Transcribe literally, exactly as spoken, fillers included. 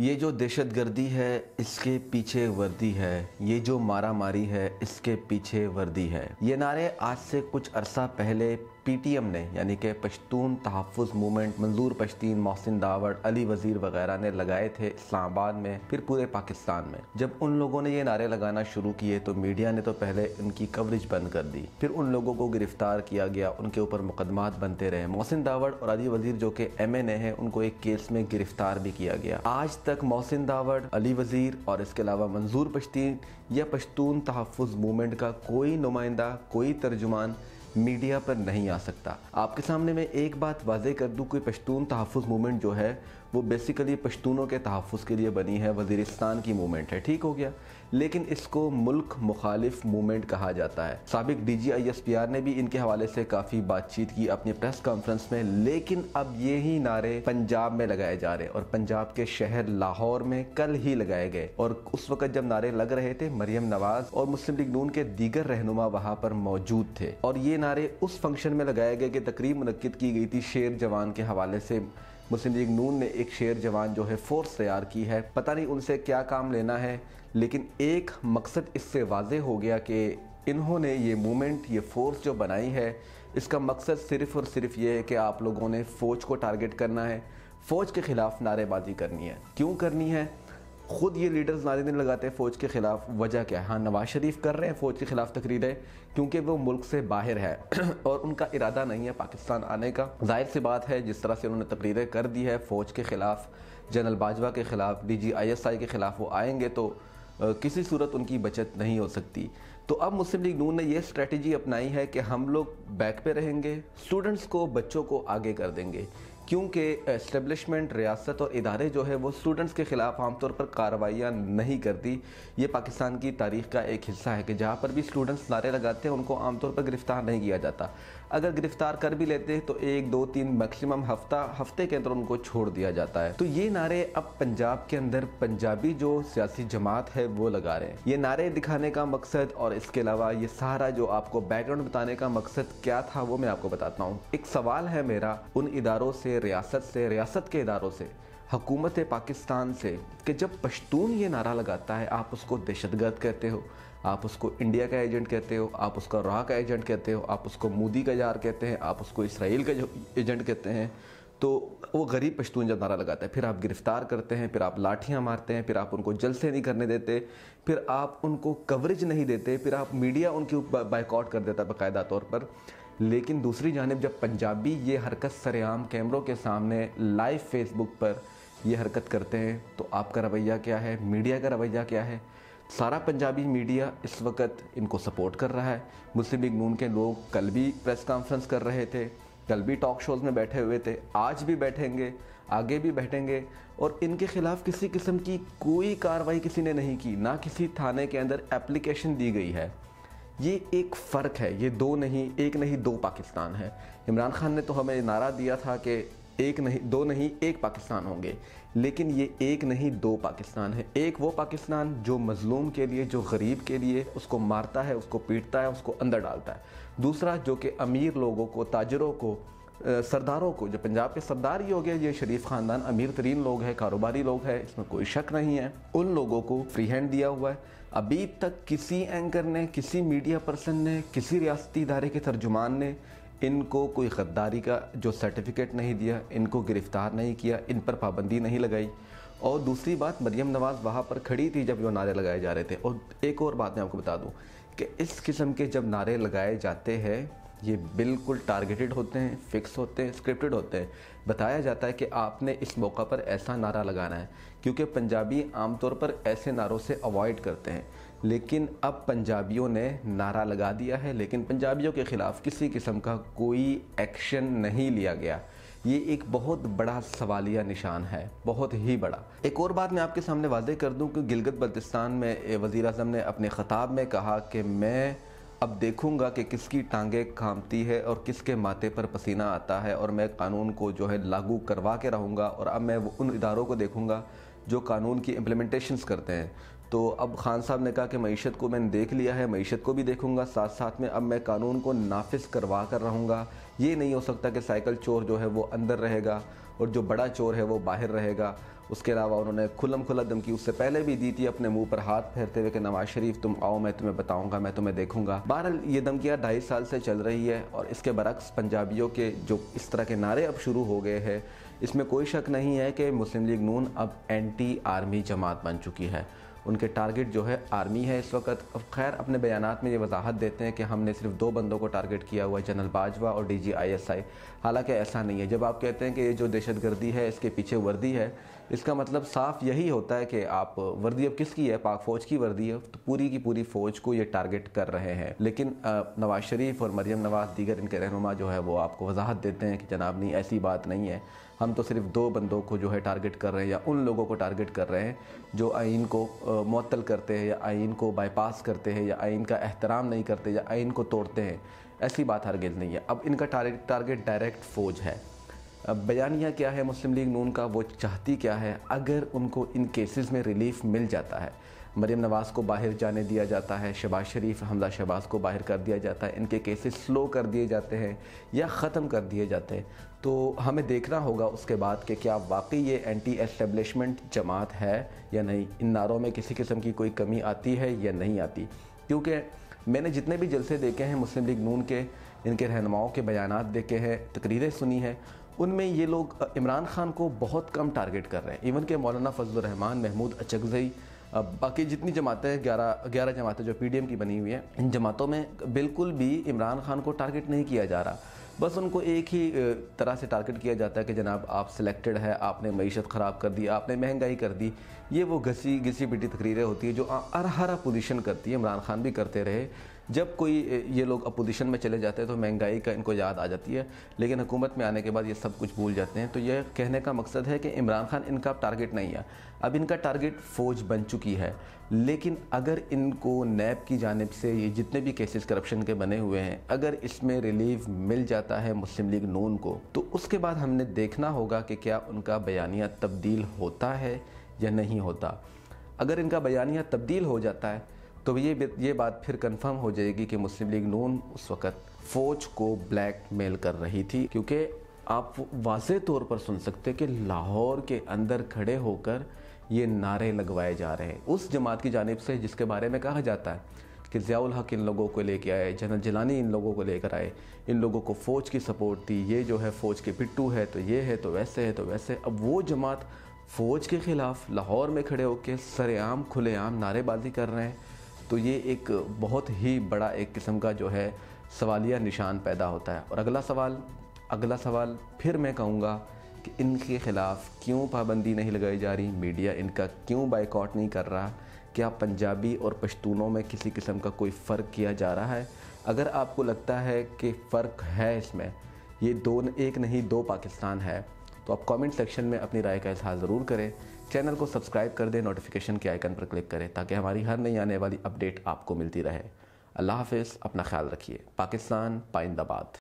یہ جو دہشت گردی ہے اس کے پیچھے وردی ہے، یہ جو مارا ماری ہے اس کے پیچھے وردی ہے۔ یہ نعرے آج سے کچھ عرصہ پہلے پی ٹی ایم نے یعنی کہ پشتون تحفظ موومنٹ، منظور پشتین، محسن داوڑ، علی وزیر وغیرہ نے لگائے تھے اسلام آباد میں، پھر پورے پاکستان میں۔ جب ان لوگوں نے یہ نعرے لگانا شروع کیے تو میڈیا نے تو پہلے ان کی کوریج بند کر دی، پھر ان لوگوں کو گرفتار کیا گیا، ان کے اوپر مقدمات بنتے رہے۔ محسن داوڑ اور علی وزیر جو کہ ایم این اے ہیں، ان کو ایک کیس میں گرفتار بھی کیا گیا۔ آج تک محسن داوڑ، علی وزیر اور اس کے علاوہ منظور پشتین یا پشتون تحفظ موومنٹ کا کوئی نمائندہ، کوئی ترجمان میڈیا پر نہیں آ سکتا۔ آپ کے سامنے میں ایک بات واضح کر دوں کہ پشتون تحفظ موومنٹ جو ہے وہ بیسیکلی پشتونوں کے تحفظ کے لیے بنی ہے، وزیرستان کی موومنٹ ہے، ٹھیک ہو گیا، لیکن اس کو ملک مخالف موومنٹ کہا جاتا ہے۔ سابق D G I S P R نے بھی ان کے حوالے سے کافی بات چیت کی اپنی پریس کانفرنس میں، لیکن اب یہی نعرے پنجاب میں لگائے جا رہے اور پنجاب کے شہر لاہور میں کل ہی لگائے گئے، اور اس وقت جب نعرے لگ رہے تھے مریم نواز اور مسلم لیگ نون کے دیگر رہنما وہاں پر موجود تھے، اور یہ نعرے اس فنکشن میں لگائے گئے کہ تقریب منعقد کی گئی تھی شیر جوان کے حوالے سے۔ مسلم لیگ نون نے ایک شیر جوان جو ہے فورس تیار کی ہے، پتہ نہیں ان سے کیا کام لینا ہے، لیکن ایک مقصد اس سے واضح ہو گیا کہ انہوں نے یہ موومنٹ، یہ فورس جو بنائی ہے، اس کا مقصد صرف اور صرف یہ ہے کہ آپ لوگوں نے فوج کو ٹارگٹ کرنا ہے، فوج کے خلاف نعرے بازی کرنی ہے۔ کیوں کرنی ہے؟ خود یہ لیڈرز نعرے نہیں لگاتے فوج کے خلاف، وجہ کیا ہے؟ ہاں، نواز شریف کر رہے ہیں فوج کے خلاف تقریریں کیونکہ وہ ملک سے باہر ہے اور ان کا ارادہ نہیں ہے پاکستان آنے کا۔ ظاہر سی بات ہے جس طرح سے انہوں نے تقریریں کر دی ہے فوج کے خلاف، جنرل باجوہ کے خلاف، D G I S I کے خلاف وہ آئیں گے تو کسی صورت ان کی بچت نہیں ہو سکتی۔ تو اب مسلم لیگ نون نے یہ اسٹریٹجی اپنائی ہے کہ ہم لوگ بیک پہ رہیں گے، اسٹوڈنٹس کو، بچوں کو آگے کر دیں گے، کیونکہ اسٹیبلشمنٹ، ریاست اور ادارے جو ہے وہ اسٹوڈنٹس کے خلاف عام طور پر کارروائیاں نہیں کرتی۔ یہ پاکستان کی تاریخ کا ایک حصہ ہے کہ جہاں پر بھی اسٹوڈنٹس نعرے لگاتے ہیں ان کو عام طور پر گرفتار نہیں کیا جاتا، اگر گرفتار کر بھی لیتے تو ایک دو تین میکسیمم ہفتہ ہفتے کے اندر ان کو چھوڑ دیا جاتا ہے۔ تو یہ نعرے اب پنجاب کے اندر پنجابی جو سیاسی جماعت ہے وہ لگا رہے ہیں۔ یہ نعرے دکھانے کا مقصد اور اس کے علاوہ یہ سارا جو آپ کو بیک گراؤنڈ بتانے کا مقصد کیا تھا وہ میں آپ کو بتاتا ہوں۔ ایک سوال ہے میرا ان اداروں سے، ریاست سے، ریاست کے اداروں سے، حکومت پاکستان سے، کہ جب پشتون یہ نعرہ لگاتا ہے آپ اس کو دہشت گرد کہتے ہو، آپ اس کو انڈیا کا ایجنٹ کہتے ہو، آپ اس کو راہ کا ایجنٹ کہتے ہو، آپ اس کو مودی کا یار کہتے ہیں، آپ اس کو اسرائیل کا ایجنٹ کہتے ہیں، تو وہ غریب پشتون جب نعرہ لگاتا ہے پھر آپ گرفتار کرتے ہیں، پھر آپ لاٹھیاں مارتے ہیں، پھر آپ ان کو جلسے نہیں کرنے دیتے، پھر آپ ان کو کوریج نہیں دیتے، پھر آپ میڈیا ان کے اوپر بائیکاٹ کر دیتا ہے باقاعدہ طور پر۔ لیکن دوسری جانب جب پنجابی یہ حرکت سر عام کیمروں کے سامنے لائیو فیس بک پر یہ حرکت کرتے ہیں تو آپ کا رویہ کیا ہے؟ میڈیا کا رویہ کیا ہے؟ سارا پنجابی میڈیا اس وقت ان کو سپورٹ کر رہا ہے۔ مسلم لیگ نون کے لوگ کل بھی پریس کانفرنس کر رہے تھے، کل بھی ٹاک شوز میں بیٹھے ہوئے تھے، آج بھی بیٹھیں گے، آگے بھی بیٹھیں گے، اور ان کے خلاف کسی قسم کی کوئی کارروائی کسی نے نہیں کی، نہ کسی تھانے کے اندر اپلیکیشن دی گئی ہے۔ یہ ایک فرق ہے، یہ دو نہیں، ایک نہیں دو پاکستان ہے۔ عمران خان نے تو ہمیں نعرہ دیا تھا کہ ایک نہیں دو نہیں ایک پاکستان ہوں گے، لیکن یہ ایک نہیں دو پاکستان ہے۔ ایک وہ پاکستان جو مظلوم کے لیے، جو غریب کے لیے اس کو مارتا ہے، اس کو پیٹتا ہے، اس کو اندر ڈالتا ہے۔ دوسرا جو کہ امیر لوگوں کو، تاجروں کو، سرداروں کو، جو پنجاب کے سردار ہی ہو گئے، یہ شریف خاندان امیر ترین لوگ ہیں، کاروباری لوگ ہیں، اس میں کوئی شک نہیں ہے، ان لوگوں کو فری ہینڈ دیا ہوا ہے۔ ابھی تک کسی اینکر نے، کسی میڈیا پرسن نے، کسی ریاستی ادارے کے ترجمان نے ان کو کوئی غداری کا جو سرٹیفکیٹ نہیں دیا، ان کو گرفتار نہیں کیا، ان پر پابندی نہیں لگائی۔ اور دوسری بات، مریم نواز وہاں پر کھڑی تھی جب یہ نعرے لگائے جا رہے تھے۔ اور ایک اور بات میں آپ کو بتا دوں کہ اس قسم کے جب نعرے لگائے جاتے ہیں یہ بالکل ٹارگیٹڈ ہوتے ہیں، فکس ہوتے ہیں، اسکرپٹڈ ہوتے ہیں۔ بتایا جاتا ہے کہ آپ نے اس موقع پر ایسا نعرہ لگانا ہے، کیونکہ پنجابی عام طور پر ایسے نعروں سے اوائڈ کرتے ہیں، لیکن اب پنجابیوں نے نعرہ لگا دیا ہے، لیکن پنجابیوں کے خلاف کسی قسم کا کوئی ایکشن نہیں لیا گیا۔ یہ ایک بہت بڑا سوالیہ نشان ہے، بہت ہی بڑا۔ ایک اور بات میں آپ کے سامنے واضح کر دوں کہ گلگت بلتستان میں وزیر اعظم نے اپنے خطاب میں کہا کہ میں اب دیکھوں گا کہ کس کی ٹانگیں کھامتی ہے اور کس کے ماتھے پر پسینہ آتا ہے، اور میں قانون کو جو ہے لاگو کروا کے رہوں گا، اور اب میں ان اداروں کو دیکھوں گا جو قانون کی امپلیمنٹیشنز کرتے ہیں۔ تو اب خان صاحب نے کہا کہ معیشت کو میں نے دیکھ لیا ہے، معیشت کو بھی دیکھوں گا، ساتھ ساتھ میں اب میں قانون کو نافذ کروا کر رہوں گا۔ یہ نہیں ہو سکتا کہ سائیکل چور جو ہے وہ اندر رہے گا اور جو بڑا چور ہے وہ باہر رہے گا، اس کے علاوہ انہوں نے کھلم کھلا دھمکی اس سے پہلے بھی دی تھی اپنے منہ پر ہاتھ پھیرتے ہوئے کہ نواز شریف تم آؤ، میں تمہیں بتاؤں گا، میں تمہیں دیکھوں گا۔ بہرحال یہ دھمکیاں ڈھائی سال سے چل رہی ہے، اور اس کے برعکس پنجابیوں کے جو اس طرح کے نعرے اب شروع ہو گئے ہیں، اس میں کوئی شک نہیں ہے کہ مسلم لیگ نون اب اینٹی آرمی جماعت بن چکی ہے۔ ان کے ٹارگٹ جو ہے آرمی ہے اس وقت۔ اب خیر اپنے بیانات میں یہ وضاحت دیتے ہیں کہ ہم نے صرف دو بندوں کو ٹارگٹ کیا ہوا ہے، جنرل باجوہ اور D G I S I, حالانکہ ایسا نہیں ہے۔ جب آپ کہتے ہیں کہ یہ جو دہشت گردی ہے اس کے پیچھے وردی ہے، اس کا مطلب صاف یہی ہوتا ہے کہ آپ وردی اب کس کی ہے؟ پاک فوج کی وردی ہے، تو پوری کی پوری فوج کو یہ ٹارگٹ کر رہے ہیں۔ لیکن نواز شریف اور مریم نواز دیگر ان کے رہنما جو ہے وہ آپ کو وضاحت دیتے ہیں کہ جناب نہیں، ایسی بات نہیں ہے، ہم تو صرف دو بندوں کو جو ہے ٹارگٹ کر رہے ہیں، یا ان لوگوں کو ٹارگٹ کر رہے ہیں جو آئین کو معطل کرتے ہیں، یا آئین کو بائی پاس کرتے ہیں، یا آئین کا احترام نہیں کرتے، یا آئین کو توڑتے ہیں۔ ایسی بات ہرگز نہیں ہے۔ اب ان کا ٹارگٹ ڈائریکٹ فوج ہے۔ اب بیانیہ کیا ہے مسلم لیگ نون کا؟ وہ چاہتی کیا ہے؟ اگر ان کو ان کیسز میں ریلیف مل جاتا ہے، مریم نواز کو باہر جانے دیا جاتا ہے، شہباز شریف، حمزہ شہباز کو باہر کر دیا جاتا ہے، ان کے کیسز سلو کر دیے جاتے ہیں یا ختم کر دیے جاتے ہیں، تو ہمیں دیکھنا ہوگا اس کے بعد کہ کیا واقعی یہ اینٹی اسٹیبلشمنٹ جماعت ہے یا نہیں، ان نعروں میں کسی قسم کی کوئی کمی آتی ہے یا نہیں آتی۔ کیونکہ میں نے جتنے بھی جلسے دیکھے ہیں مسلم لیگ نون کے، ان کے رہنماؤں کے بیانات دیکھے ہیں، تقریریں سنی ہیں، ان میں یہ لوگ عمران خان کو بہت کم ٹارگٹ کر رہے ہیں۔ ایون کہ مولانا فضل الرحمان، محمود اچکزئی، باقی جتنی جماعتیں گیارہ گیارہ جماعتیں جو پی ڈی ایم کی بنی ہوئی ہیں، ان جماعتوں میں بالکل بھی عمران خان کو ٹارگٹ نہیں کیا جا رہا۔ بس ان کو ایک ہی طرح سے ٹارگٹ کیا جاتا ہے کہ جناب آپ سلیکٹڈ ہے، آپ نے معیشت خراب کر دی، آپ نے مہنگائی کر دی۔ یہ وہ گھسی گھسی پٹی تقریریں ہوتی ہیں جو ہر ہر اپوزیشن کرتی ہے، عمران خان بھی کرتے رہے۔ جب کوئی یہ لوگ اپوزیشن میں چلے جاتے ہیں تو مہنگائی کا ان کو یاد آ جاتی ہے، لیکن حکومت میں آنے کے بعد یہ سب کچھ بھول جاتے ہیں۔ تو یہ کہنے کا مقصد ہے کہ عمران خان ان کا ٹارگٹ نہیں ہے، اب ان کا ٹارگٹ فوج بن چکی ہے۔ لیکن اگر ان کو نیب کی جانب سے یہ جتنے بھی کیسز کرپشن کے بنے ہوئے ہیں، اگر اس میں ریلیف مل جاتا ہے مسلم لیگ نون کو، تو اس کے بعد ہم نے دیکھنا ہوگا کہ کیا ان کا بیانیہ تبدیل ہوتا ہے یا نہیں ہوتا۔ اگر ان کا بیانیہ تبدیل ہو جاتا ہے تو یہ یہ بات پھر کنفرم ہو جائے گی کہ مسلم لیگ نون اس وقت فوج کو بلیک میل کر رہی تھی، کیونکہ آپ واضح طور پر سن سکتے کہ لاہور کے اندر کھڑے ہو کر یہ نعرے لگوائے جا رہے ہیں اس جماعت کی جانب سے جس کے بارے میں کہا جاتا ہے کہ ضیاء الحق ان لوگوں کو لے کے آئے، جنرل جیلانی ان لوگوں کو لے کر آئے، ان لوگوں کو فوج کی سپورٹ تھی، یہ جو ہے فوج کے پٹو ہے، تو یہ ہے، تو ویسے ہے، تو ویسے۔ اب وہ جماعت فوج کے خلاف لاہور میں کھڑے ہو کے سر عام کھلے عام نعرے بازی کر رہے ہیں، تو یہ ایک بہت ہی بڑا ایک قسم کا جو ہے سوالیہ نشان پیدا ہوتا ہے۔ اور اگلا سوال اگلا سوال پھر میں کہوں گا کہ ان کے خلاف کیوں پابندی نہیں لگائی جا رہی، میڈیا ان کا کیوں بائیکاٹ نہیں کر رہا، کیا پنجابی اور پشتونوں میں کسی قسم کا کوئی فرق کیا جا رہا ہے؟ اگر آپ کو لگتا ہے کہ فرق ہے اس میں، یہ دو ایک نہیں دو پاکستان ہے، تو آپ کامنٹ سیکشن میں اپنی رائے کا اظہار ضرور کریں۔ چینل کو سبسکرائب کر دیں، نوٹیفیکیشن کے آئیکن پر کلک کریں تاکہ ہماری ہر نئی آنے والی اپڈیٹ آپ کو ملتی رہے۔ اللہ حافظ، اپنا خیال رکھیے۔ پاکستان پائندہ باد۔